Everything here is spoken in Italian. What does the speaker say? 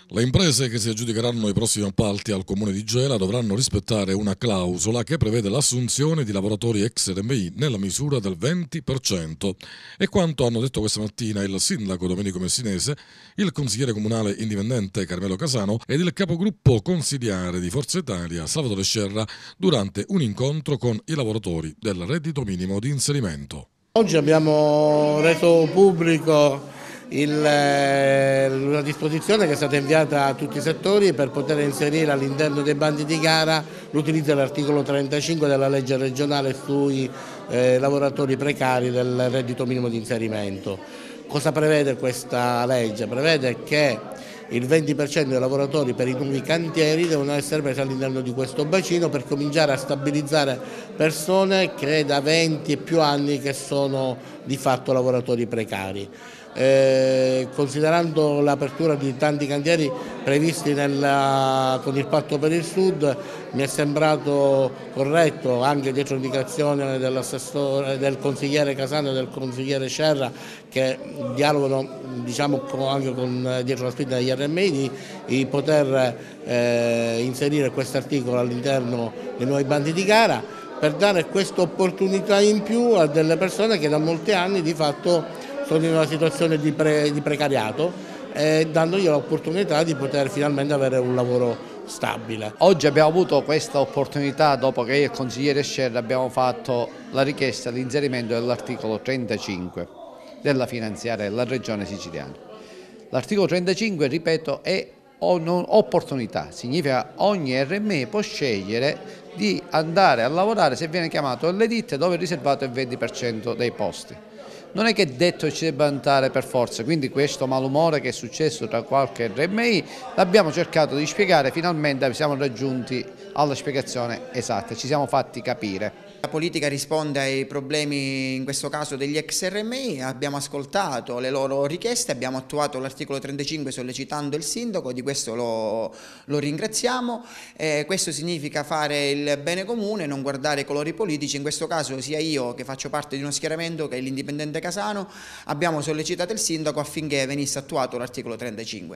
Le imprese che si aggiudicheranno i prossimi appalti al Comune di Gela dovranno rispettare una clausola che prevede l'assunzione di lavoratori ex RMI nella misura del 20%. È quanto hanno detto questa mattina il sindaco Domenico Messinese, il consigliere comunale indipendente Carmelo Casano ed il capogruppo consiliare di Forza Italia Salvatore Scerra durante un incontro con i lavoratori del reddito minimo di inserimento. Oggi abbiamo reso pubblico una disposizione che è stata inviata a tutti i settori per poter inserire all'interno dei bandi di gara l'utilizzo dell'articolo 35 della legge regionale sui lavoratori precari del reddito minimo di inserimento. Cosa prevede questa legge? Prevede che il 20% dei lavoratori per i nuovi cantieri devono essere presi all'interno di questo bacino per cominciare a stabilizzare persone che da 20 e più anni che sono di fatto lavoratori precari. Considerando l'apertura di tanti cantieri previsti con il Patto per il Sud, mi è sembrato corretto, anche dietro l'indicazione del consigliere Casano e del consigliere Scerra, che dialogano anche dietro la spinta degli RMI, di poter inserire questo articolo all'interno dei nuovi bandi di gara per dare questa opportunità in più a delle persone che da molti anni di fatto sono in una situazione di precariato, dandogli l'opportunità di poter finalmente avere un lavoro stabile. Oggi abbiamo avuto questa opportunità dopo che io e il consigliere Scerra abbiamo fatto la richiesta di inserimento dell'articolo 35 della finanziaria della Regione Siciliana. L'articolo 35, ripeto, è un'opportunità, significa ogni RMI può scegliere di andare a lavorare se viene chiamato alle ditte dove è riservato il 20% dei posti. Non è che è detto che ci debba andare per forza, quindi questo malumore che è successo tra qualche RMI l'abbiamo cercato di spiegare, finalmente siamo raggiunti alla spiegazione esatta, ci siamo fatti capire. La politica risponde ai problemi, in questo caso degli ex RMI, abbiamo ascoltato le loro richieste, abbiamo attuato l'articolo 35 sollecitando il sindaco, di questo lo ringraziamo. Questo significa fare il bene comune, non guardare i colori politici. In questo caso sia io, che faccio parte di uno schieramento che è l'indipendente Casano, abbiamo sollecitato il sindaco affinché venisse attuato l'articolo 35.